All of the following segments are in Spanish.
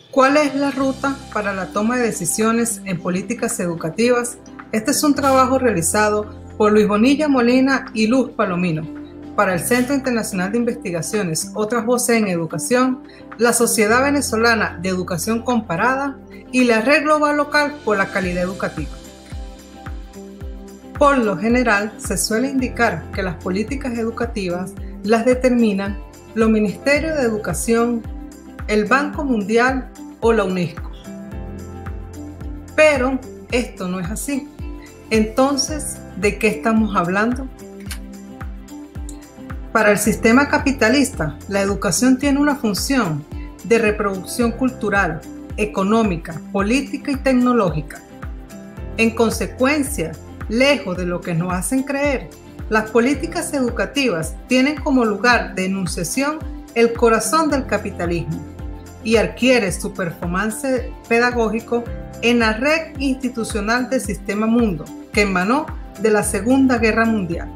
¿Cuál es la ruta para la toma de decisiones en políticas educativas? Este es un trabajo realizado por Luis Bonilla Molina y Luz Palomino para el Centro Internacional de Investigaciones Otras Voces en Educación, la Sociedad Venezolana de Educación Comparada y la Red Global Local por la Calidad Educativa. Por lo general, se suele indicar que las políticas educativas las determinan los Ministerios de Educación, el Banco Mundial o la UNESCO. Pero esto no es así. Entonces, ¿de qué estamos hablando? Para el sistema capitalista, la educación tiene una función de reproducción cultural, económica, política y tecnológica. En consecuencia, lejos de lo que nos hacen creer, las políticas educativas tienen como lugar de enunciación el corazón del capitalismo y adquiere su performance pedagógico en la red institucional del Sistema Mundo, que emanó de la Segunda Guerra Mundial.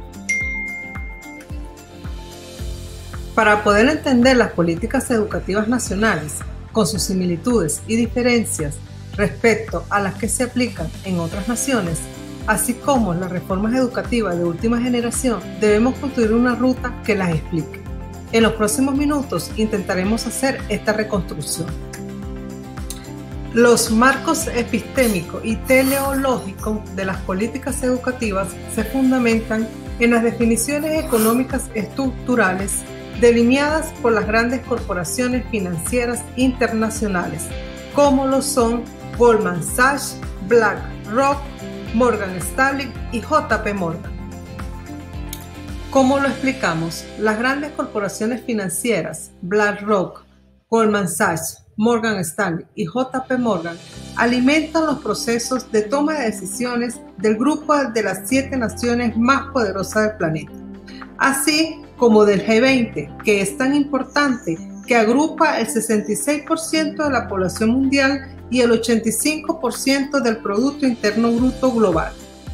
Para poder entender las políticas educativas nacionales, con sus similitudes y diferencias respecto a las que se aplican en otras naciones, así como las reformas educativas de última generación, debemos construir una ruta que las explique. En los próximos minutos intentaremos hacer esta reconstrucción. Los marcos epistémicos y teleológicos de las políticas educativas se fundamentan en las definiciones económicas estructurales delineadas por las grandes corporaciones financieras internacionales, como lo son Goldman Sachs, BlackRock, Morgan Stanley y JP Morgan. ¿Cómo lo explicamos? Las grandes corporaciones financieras, BlackRock, Goldman Sachs, Morgan Stanley y JP Morgan, alimentan los procesos de toma de decisiones del grupo de las 7 naciones más poderosas del planeta, así como del G20, que es tan importante que agrupa el 66% de la población mundial y el 85% del Producto Interno Bruto global.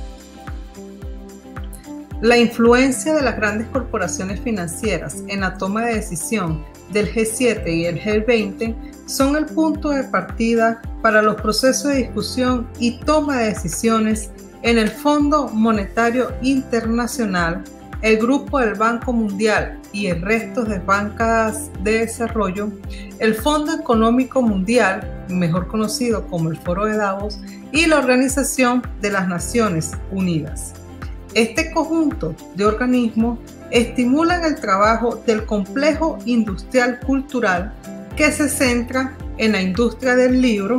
La influencia de las grandes corporaciones financieras en la toma de decisión del G7 y el G20 son el punto de partida para los procesos de discusión y toma de decisiones en el Fondo Monetario Internacional, el Grupo del Banco Mundial y el resto de bancas de desarrollo, el Fondo Económico Mundial, mejor conocido como el Foro de Davos, y la Organización de las Naciones Unidas. Este conjunto de organismos estimulan el trabajo del complejo industrial cultural que se centra en la industria del libro,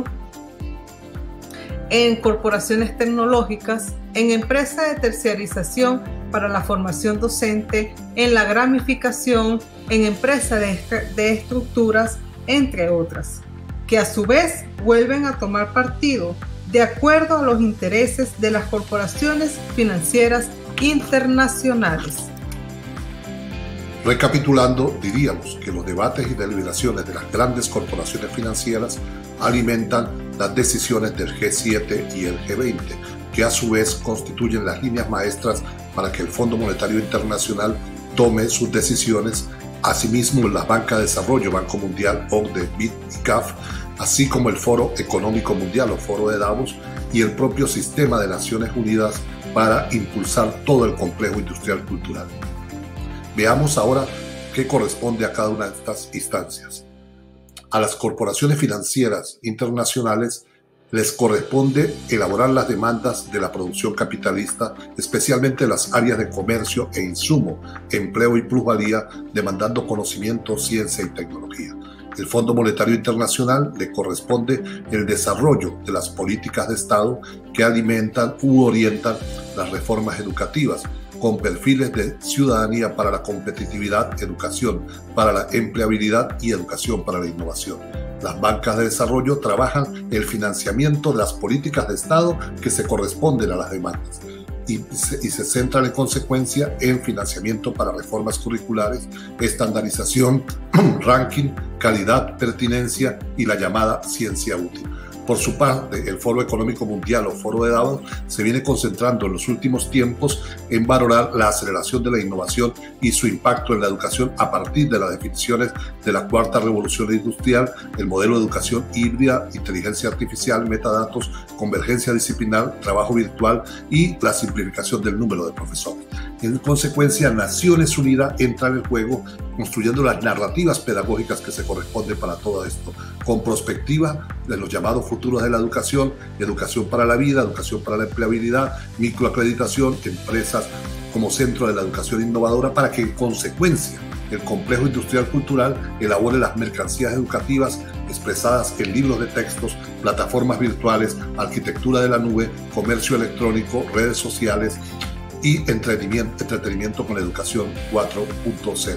en corporaciones tecnológicas, en empresas de terciarización para la formación docente, en la gramificación, en empresas de estructuras, entre otras, que a su vez vuelven a tomar partido de acuerdo a los intereses de las corporaciones financieras internacionales. Recapitulando, diríamos que los debates y deliberaciones de las grandes corporaciones financieras alimentan las decisiones del G7 y el G20, que a su vez constituyen las líneas maestras para que el Fondo Monetario Internacional tome sus decisiones. Asimismo, la Banca de Desarrollo, Banco Mundial, OCDE, BID y CAF, así como el Foro Económico Mundial o Foro de Davos y el propio Sistema de Naciones Unidas para impulsar todo el complejo industrial cultural. Veamos ahora qué corresponde a cada una de estas instancias. A las corporaciones financieras internacionales les corresponde elaborar las demandas de la producción capitalista, especialmente las áreas de comercio e insumo, empleo y plusvalía, demandando conocimiento, ciencia y tecnología. El Fondo Monetario Internacional le corresponde el desarrollo de las políticas de Estado que alimentan u orientan las reformas educativas, con perfiles de ciudadanía para la competitividad, educación para la empleabilidad y educación para la innovación. Las bancas de desarrollo trabajan el financiamiento de las políticas de Estado que se corresponden a las demandas y se centran en consecuencia en financiamiento para reformas curriculares, estandarización, ranking, calidad, pertinencia y la llamada ciencia útil. Por su parte, el Foro Económico Mundial o Foro de Davos se viene concentrando en los últimos tiempos en valorar la aceleración de la innovación y su impacto en la educación a partir de las definiciones de la cuarta revolución industrial, el modelo de educación híbrida, inteligencia artificial, metadatos, convergencia disciplinar, trabajo virtual y la simplificación del número de profesores. En consecuencia, Naciones Unidas entra en el juego construyendo las narrativas pedagógicas que se corresponden para todo esto, con perspectiva de los llamados futuros de la educación, educación para la vida, educación para la empleabilidad, microacreditación, empresas como centro de la educación innovadora, para que en consecuencia el complejo industrial cultural elabore las mercancías educativas expresadas en libros de textos, plataformas virtuales, arquitectura de la nube, comercio electrónico, redes sociales y entretenimiento con educación 4.0.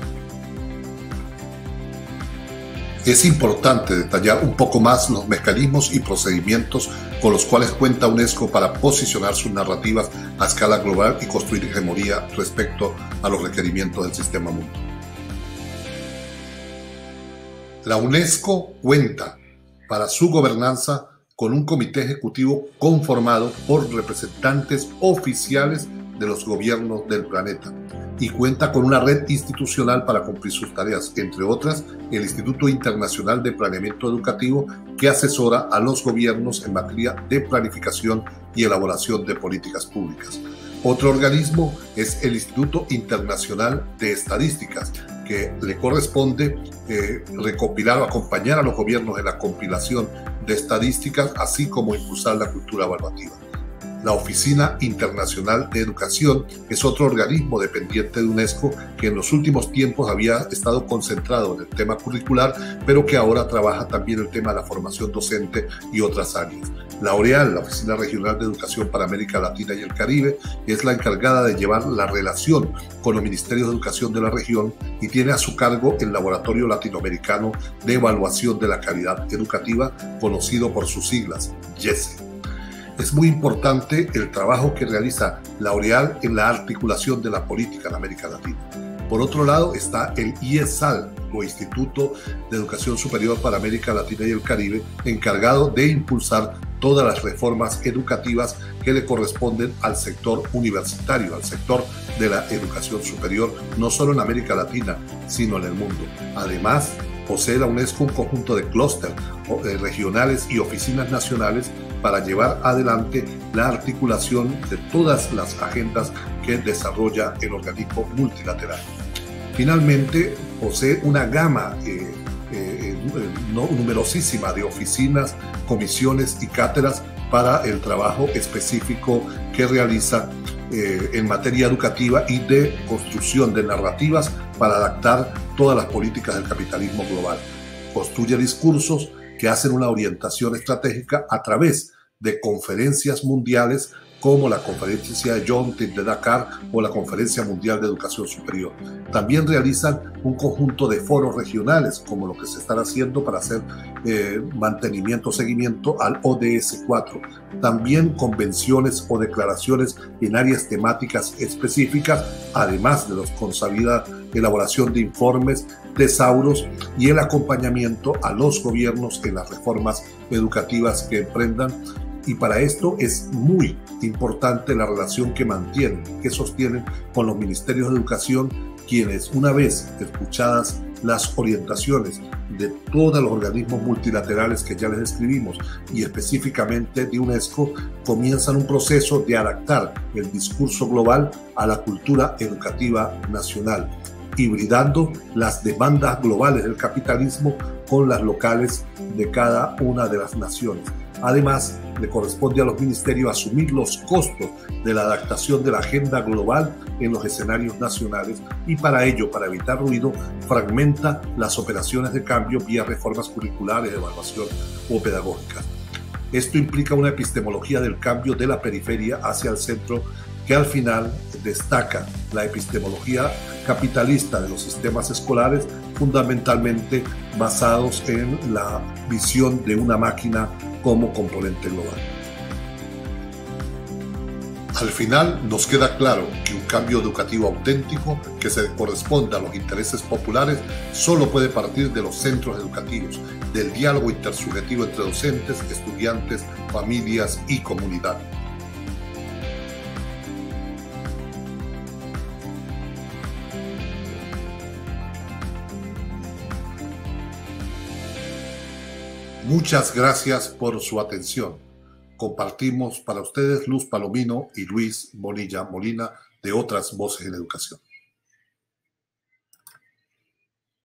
Es importante detallar un poco más los mecanismos y procedimientos con los cuales cuenta UNESCO para posicionar sus narrativas a escala global y construir hegemonía respecto a los requerimientos del sistema mundo. La UNESCO cuenta para su gobernanza con un comité ejecutivo conformado por representantes oficiales de los gobiernos del planeta y cuenta con una red institucional para cumplir sus tareas, entre otras el Instituto Internacional de Planeamiento Educativo, que asesora a los gobiernos en materia de planificación y elaboración de políticas públicas. Otro organismo es el Instituto Internacional de Estadísticas, que le corresponde recopilar o acompañar a los gobiernos en la compilación de estadísticas, así como impulsar la cultura evaluativa. La Oficina Internacional de Educación es otro organismo dependiente de UNESCO que en los últimos tiempos había estado concentrado en el tema curricular, pero que ahora trabaja también el tema de la formación docente y otras áreas. La OREAL, la Oficina Regional de Educación para América Latina y el Caribe, es la encargada de llevar la relación con los ministerios de educación de la región y tiene a su cargo el Laboratorio Latinoamericano de Evaluación de la Calidad Educativa, conocido por sus siglas, YESE. Es muy importante el trabajo que realiza la OREAL en la articulación de la política en América Latina. Por otro lado está el IESAL, o Instituto de Educación Superior para América Latina y el Caribe, encargado de impulsar todas las reformas educativas que le corresponden al sector universitario, al sector de la educación superior, no solo en América Latina, sino en el mundo. Además, posee la UNESCO un conjunto de clústeres regionales y oficinas nacionales para llevar adelante la articulación de todas las agendas que desarrolla el organismo multilateral. Finalmente, posee una gama numerosísima de oficinas, comisiones y cátedras para el trabajo específico que realiza en materia educativa y de construcción de narrativas para adaptar todas las políticas del capitalismo global. Construye discursos que hacen una orientación estratégica a través de conferencias mundiales como la Conferencia de Yontin de Dakar o la Conferencia Mundial de Educación Superior. También realizan un conjunto de foros regionales, como lo que se están haciendo para hacer mantenimiento, seguimiento al ODS 4. También convenciones o declaraciones en áreas temáticas específicas, además de la responsabilidad de elaboración de informes, tesauros y el acompañamiento a los gobiernos en las reformas educativas que emprendan. Y para esto es muy importante la relación que mantienen, que sostienen con los ministerios de educación, quienes, una vez escuchadas las orientaciones de todos los organismos multilaterales que ya les describimos y específicamente de UNESCO, comienzan un proceso de adaptar el discurso global a la cultura educativa nacional, hibridando las demandas globales del capitalismo con las locales de cada una de las naciones. Además, le corresponde a los ministerios asumir los costos de la adaptación de la agenda global en los escenarios nacionales y para ello, para evitar ruido, fragmenta las operaciones de cambio vía reformas curriculares, evaluación o pedagógicas. Esto implica una epistemología del cambio de la periferia hacia el centro que al final destaca la epistemología capitalista de los sistemas escolares, fundamentalmente basados en la visión de una máquina como componente global. Al final nos queda claro que un cambio educativo auténtico que se corresponda a los intereses populares solo puede partir de los centros educativos, del diálogo intersubjetivo entre docentes, estudiantes, familias y comunidad. Muchas gracias por su atención. Compartimos para ustedes Luz Palomino y Luis Bonilla Molina de Otras Voces en Educación.